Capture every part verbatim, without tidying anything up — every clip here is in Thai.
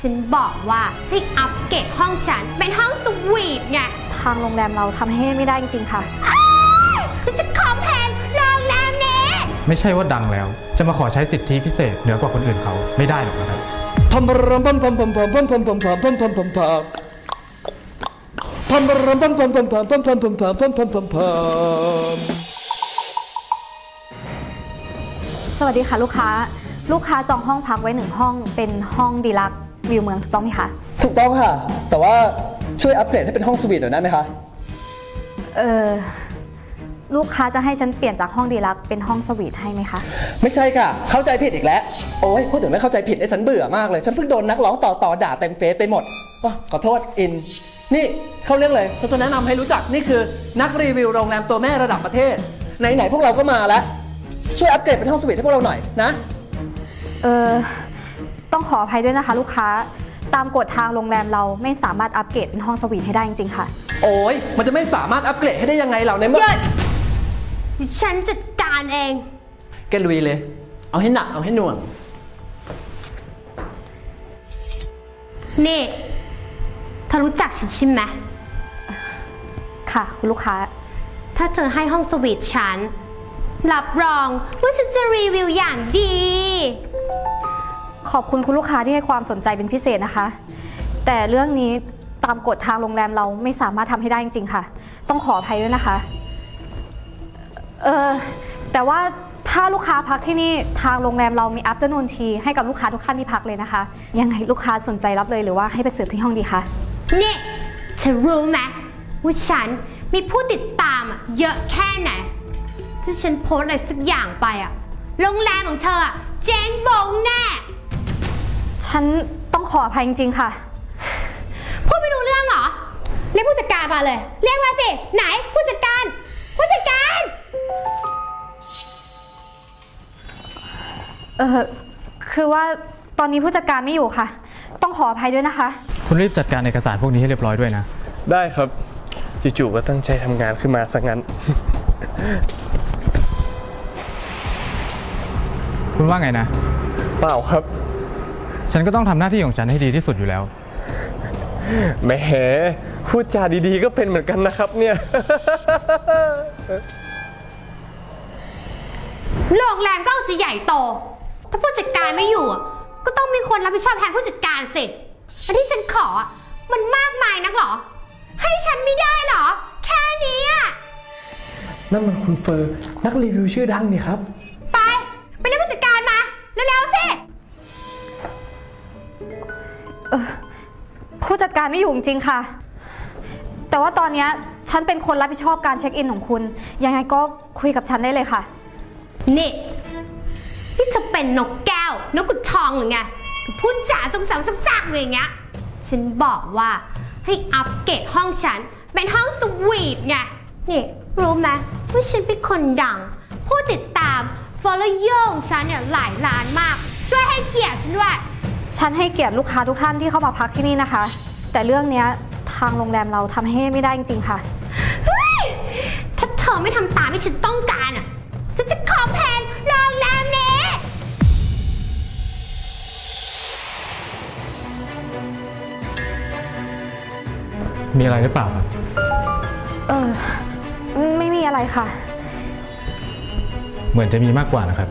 ฉันบอกว่าให้อัปเกรดห้องฉันเป็นห้องสวีทไงทางโรงแรมเราทำให้ไม่ได้จริงๆค่ะฉันจะขอแผนโรงแรมนี้ไม่ใช่ว่าดังแล้วจะมาขอใช้สิทธิพิเศษเหนือกว่าคนอื่นเขาไม่ได้หรอกนะครับพัมรำพัมพัมพัมพัมพัมพัมพัมพัมพัมพัมพัมพัมพัมรำพัมพัมพัมพัมพัมพัมพัมพัมพัมพัมพัมพัมสวัสดีค่ะลูกค้าลูกค้าจองห้องพักไว้หนึ่งห้องเป็นห้องดีลักซ์วิวเมืองถูกต้องไหมคะถูกต้องค่ะแต่ว่าช่วยอัปเกรดให้เป็นห้องสวีทหน่อยได้ไหมคะเออลูกค้าจะให้ฉันเปลี่ยนจากห้องดีลักซ์เป็นห้องสวีทให้ไหมคะไม่ใช่ค่ะเข้าใจผิดอีกแล้วโอ้ยพูดถึงเรื่องเข้าใจผิดไอ้ฉันเบื่อมากเลยฉันเพิ่งโดนนักร้องต่อต่อด่าเต็มเฟซไปหมดขอโทษอินนี่เข้าเรื่องเลยฉันจะแนะนำให้รู้จักนี่คือนักรีวิวโรงแรมตัวแม่ระดับประเทศไหนๆพวกเราก็มาแล้วช่วยอัปเกรดเป็นห้องสวีทให้พวกเราหน่อยนะเออต้องขออภัยด้วยนะคะลูกค้าตามกฎทางโรงแรมเราไม่สามารถอัปเกรดเป็นห้องสวีทให้ได้จริงๆค่ะโอ้ยมันจะไม่สามารถอัปเกรดให้ได้ยังไงเราในเมื่อฉันจัดการเองแกลุยเลยเอาให้หนักเอาให้หน่วงนี่เธอรู้จักฉันใช่ไหมค่ะคุณลูกค้าถ้าเธอให้ห้องสวีทฉันรับรองว่าฉันจะรีวิวอย่างดีขอบคุณคุณลูกค้าที่ให้ความสนใจเป็นพิเศษนะคะแต่เรื่องนี้ตามกฎทางโรงแรมเราไม่สามารถทำให้ได้จริงๆค่ะต้องขออภัยด้วยนะคะเออแต่ว่าถ้าลูกค้าพักที่นี่ทางโรงแรมเรามี afternoon tea ให้กับลูกค้าทุกท่านที่พักเลยนะคะยังไงลูกค้าสนใจรับเลยหรือว่าให้ไปเสิร์ฟที่ห้องดีคะนี่เธอรู้ไหมว่าฉันมีผู้ติดตามเยอะแค่ไหนถ้าฉันโพสอะไรสักอย่างไปอะโรงแรมของเธอเจ๊งบงแน่ฉันต้องขออภัยจริงๆค่ะพูดไม่รู้เรื่องเหรอเรียกผู้จัดการมาเลยเรียกมาสิไหนผู้จัดการผู้จัดการเออคือว่าตอนนี้ผู้จัดการไม่อยู่ค่ะต้องขออภัยด้วยนะคะคุณรีบจัดการเอกสารพวกนี้ให้เรียบร้อยด้วยนะได้ครับจู่ๆก็ตั้งใจทำงานขึ้นมาซะงั้นคุณว่าไงนะเปล่าครับฉันก็ต้องทำหน้าที่ของฉันให้ดีที่สุดอยู่แล้วแหมพูดจาดีๆก็เป็นเหมือนกันนะครับเนี่ยโรงแรมก็จะใหญ่โตถ้าผู้จัดการไม่อยู่ก็ต้องมีคนรับผิดชอบแทนผู้จัดการสิอันที่ฉันขอมันมากมายนักหรอให้ฉันไม่ได้หรอแค่นี้อะนั่นมันคุณเฟอร์นักรีวิวชื่อดังนี่ครับไปไปเรียกผู้จัดการมาเร็วๆสิผู้จัดการไม่อยู่จริงๆค่ะแต่ว่าตอนนี้ฉันเป็นคนรับผิดชอบการเช็คอินของคุณยังไงก็คุยกับฉันได้เลยค่ะนี่นี่จะเป็นนกแก้วนกกุดทองหรือไงพูดจ๋าสมสาวซักๆอย่างเงี้ยฉันบอกว่าให้อัปเกรดห้องฉันเป็นห้องสวีทไงนี่รู้ไหมว่าฉันเป็นคนดังผู้ติดตาม follower ของฉันเนี่ยหลายล้านมากช่วยให้เกียรติฉันด้วยฉันให้เกียรติลูกค้าทุกท่านที่เข้ามาพักที่นี่นะคะแต่เรื่องนี้ทางโรงแรมเราทำให้ไม่ได้จริงๆค่ะถ้าเธอไม่ทำตามที่ฉันต้องการอ่ะฉันจะขอแผนโรงแรมนี้มีอะไรหรือเปล่าครับเออไม่มีอะไรค่ะเหมือนจะมีมากกว่านะครับ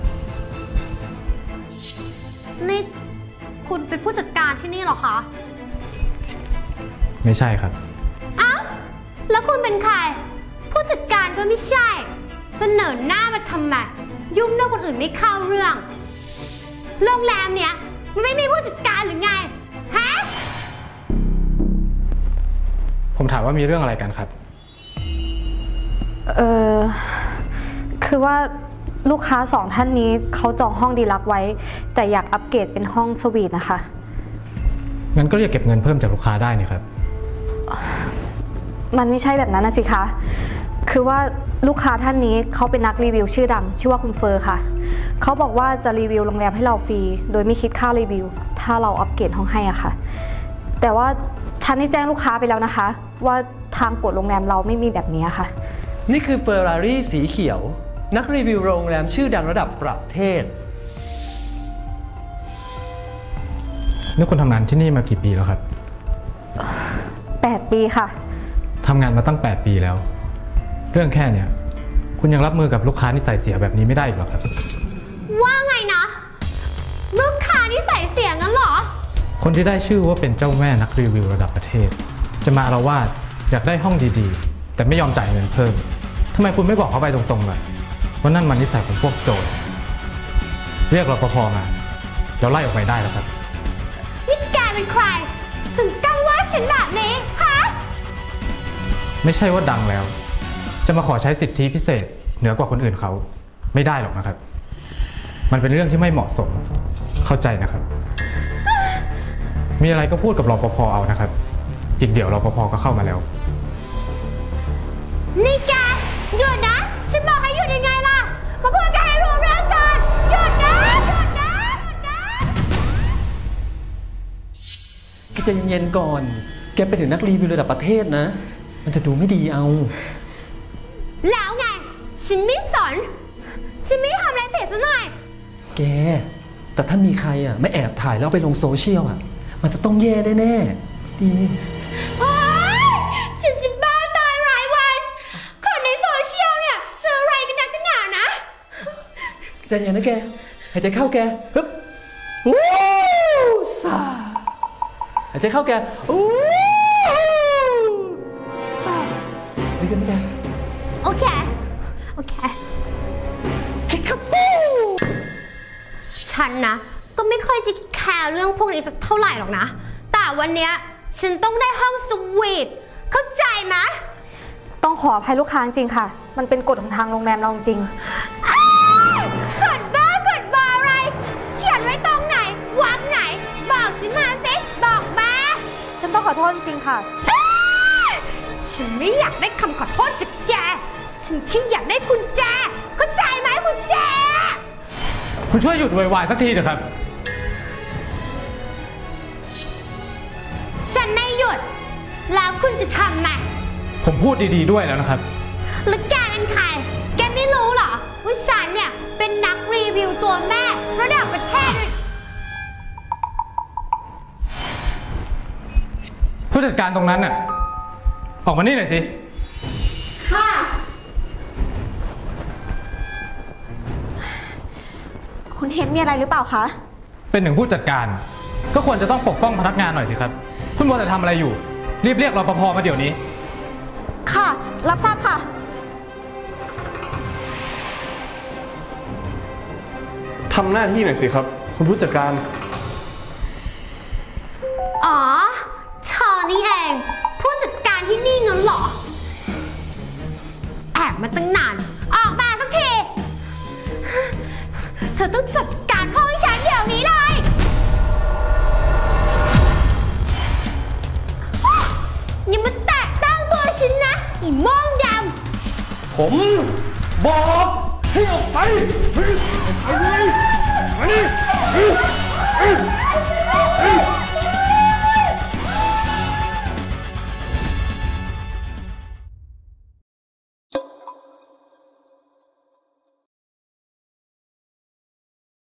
นี่คุณเป็นผู้จัดการที่นี่เหรอคะไม่ใช่ครับอ้าวแล้วคุณเป็นใครผู้จัดการก็ไม่ใช่เสนอหน้ามาทำไมยุ่งเรื่องคนอื่นไม่เข้าเรื่องโรงแรมเนี้ยมันไม่มีผู้จัดการหรือไงฮะผมถามว่ามีเรื่องอะไรกันครับเออคือว่าลูกค้าสองท่านนี้เขาจองห้องดีลักซ์ไว้แต่อยากอัปเกรดเป็นห้องสวีทนะคะงั้นก็เรียกเก็บเงินเพิ่มจากลูกค้าได้นี่ครับมันไม่ใช่แบบนั้นนะสิคะคือว่าลูกค้าท่านนี้เขาเป็นนักรีวิวชื่อดังชื่อว่าคุณเฟอร์ค่ะเขาบอกว่าจะรีวิวโรงแรมให้เราฟรีโดยไม่คิดค่ารีวิวถ้าเราอัปเกรดห้องให้อะค่ะแต่ว่าฉันได้แจ้งลูกค้าไปแล้วนะคะว่าทางกฎโรงแรมเราไม่มีแบบนี้ค่ะนี่คือเฟอร์รารี่สีเขียวนักรีวิวโรงแรมชื่อดังระดับประเทศนี่คุณทำงานที่นี่มากี่ปีแล้วครับแปดปีค่ะทำงานมาตั้งแปดปีแล้ว เรื่องแค่เนี้ยคุณยังรับมือกับลูกค้านิสัยเสียแบบนี้ไม่ได้อีกหรอครับว่าไงนะ ลูกค้าที่ใส่เสียงงั้นเหรอคนที่ได้ชื่อว่าเป็นเจ้าแม่นักรีวิวระดับประเทศ จะมาอาละวาดอยากได้ห้องดีๆ แต่ไม่ยอมจ่ายเงินเพิ่มทำไมคุณไม่บอกเขาไปตรงๆล่ะว่านั่นมันนิสัยของพวกโจรเรียกรปภมาเดี๋ยวไล่ออกไปได้แล้วครับนี่แกเป็นใคร ถึงกล้าว่าฉันแบบนี้ฮะไม่ใช่ว่าดังแล้ว จะมาขอใช้สิทธิพิเศษเหนือกว่าคนอื่นเขาไม่ได้หรอกนะครับ มันเป็นเรื่องที่ไม่เหมาะสมเข้าใจนะครับ มีอะไรก็พูดกับรปภเอานะครับอีกเดี๋ยวรปภก็เข้ามาแล้วนี่แกหยุดนะ ฉันบอกให้หยุดยังไงล่ะ มาพูดกันให้รู้เรื่องก่อนหยุดนะหยุดนะหยุดนะแกใจเย็นๆก่อน แกไปถึงนักรีวิวระดับประเทศนะ มันจะดูไม่ดีเอาแล้วไง ฉันไม่สน ฉันไม่ทำอะไรผิดซะหน่อยแก แต่ถ้ามีใครอ่ะไม่แอบถ่ายแล้วเอาไปลงโซเชียลอ่ะ มันจะต้องแย่แน่ๆดีโอ๊ยฉันจะบ้าตายรายวัน คนในโซเชียลเนี่ยเจออะไรกันนักกันหนานะใจเย็นนะแก หายใจเข้าแกฮึบวู้ซาหายใจเข้าแกวู้ซาดีกันไหมแกโอเค โอเคคิกคับปูฉันนะก็ไม่ค่อยจะแคร์เรื่องพวกนี้สักเท่าไหร่หรอกนะ แต่วันเนี้ยฉันต้องได้ห้องสวีทเข้าใจไหมต้องขออภัยลูกค้าจริงๆค่ะ มันเป็นกฎของทางโรงแรมเราจริงอ้าวกดบ้ากดบาอะไร เขียนไว้ตรงไหนวางไหน บอกฉันมาสิบอกมาฉันต้องขอโทษจริงๆค่ะอ้าวฉันไม่อยากได้คำขอโทษจากแก ฉันแค่อยากได้กุญแจเข้าใจไหมกุญแจคุณช่วยหยุดวายๆสักทีเถอะครับฉันไม่หยุด แล้วคุณจะทำไหมผมพูดดีๆด้วยแล้วนะครับแล้วแกเป็นใคร แกไม่รู้เหรอว่าฉันเนี่ยเป็นนักรีวิวตัวแม่ระดับประเทศเลยผู้จัดการตรงนั้นน่ะออกมานี่หน่อยสิค่ะคุณเฮดมีอะไรหรือเปล่าคะเป็นหนึ่งผู้จัดการก็ควรจะต้องปกป้องพนักงานหน่อยสิครับคุณมัวแต่ทำอะไรอยู่รีบเรียกรปภมาเดี๋ยวนี้ค่ะ รับทราบค่ะทำหน้าที่หน่อยสิครับ คุณผู้จัดการอ๋อเธอนี่เองผู้จัดการที่นี่งั้นเหรอ แอบมาตั้งนาน ออกมาสักที เธอต้องจัดการห้องให้ฉันเดี๋ยวนี้เลย อย่ามาแตะต้องตัวฉันนะอีโม่งดำผมบอกให้ออกไปไปเลยมานี่